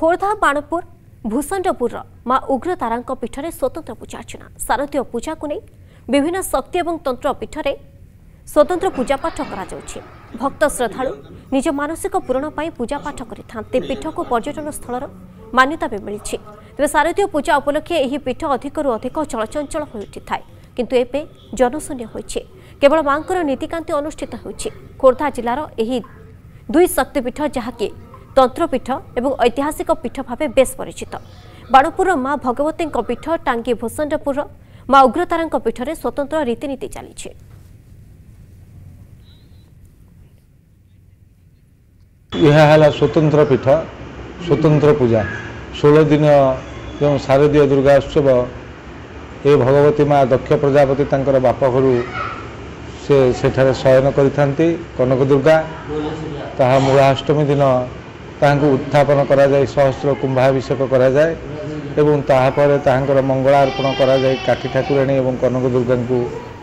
खोर्धा बाणपुर भूषंडपुर माँ उग्रतारा पीठरे स्वतंत्र पूजा अर्चना शारदीय पूजा को नहीं विभिन्न शक्ति और तंत्र पीठरे स्वतंत्र पूजापाठ कर भक्त श्रद्धालु निज मानसिक पूरण पर पूजापाठ करते पीठ को पर्यटन स्थल मान्यता भी मिली तेज शारदीय पूजा उपलक्षे यह पीठ अधिकरू अधिक चलचंचल हो उठी थाए किंतु एबे जनशून्य होइछे केवल मांकर नीतिकांति अनुष्ठित होइछे। खोर्धा जिलार एही दुई शक्तिपीठ जहाँकि तंत्रपीठ एवं ऐतिहासिक पीठ भाव बेस परिचित बाणपुर माँ भगवती पीठ टांगी भूषंडपुर माँ उग्रतारा पीठरे स्वतंत्र रीतिनीति चली यह स्वतंत्र पीठ स्वतंत्र पूजा 16 दिन जो शारदीय दुर्गा उत्सव ये भगवती माँ दक्ष प्रजापति तांकर बाप घर से सेठारे शयन करिथांती कनक दुर्गा ताहा मूलाष्टमी दिन ताहांकु उत्थापन करा जाय सहस्र कुंभाभिषेक करा जाय एवं ताहा परे ताहांकर मंगलार्पण करा जाय काठी ठाकुराणी एवं कनक दुर्गा को